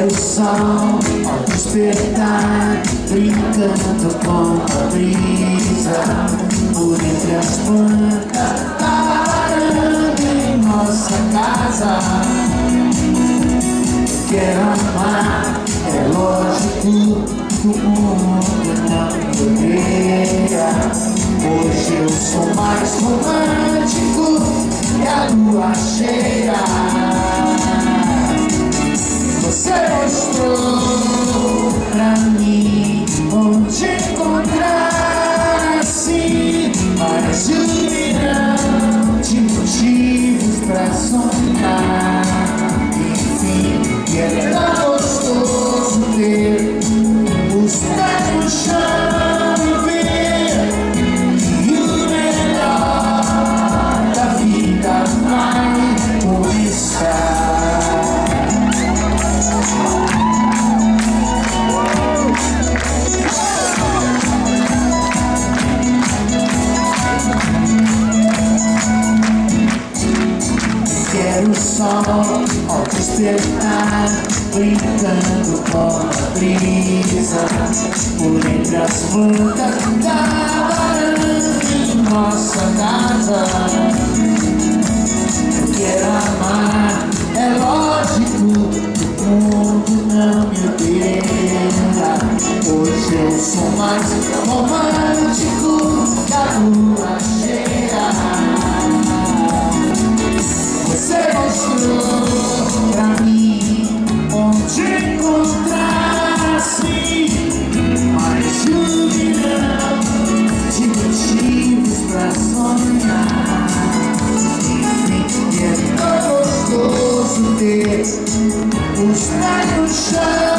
Ver o sol ao despertar, brincando com a brisa, por entre as plantas da varanda em nossa casa. Quero amar, é lógico que o mundo não me odeia. Hoje eu sou mais romântico que a lua cheia. Você mostrou pra mim onde encontrar assim mais de 1 milhão de motivos pra sonhar. Enfim, é tão gostoso ter os pés no chão e ver que o melhor da vida vai começar. Quero o sol ao despertar, brincando com a brisa, por entre as plantas da varanda em nossa casa. Eu quero amar, é lógico que o mundo não me odeia. Hoje eu sou mais romântico que a lua cheia. Você mostrou pra mim onde encontrar assim mais de 1 milhão de motivos pra sonhar. Enfim, é tão gostoso ter os pés no chão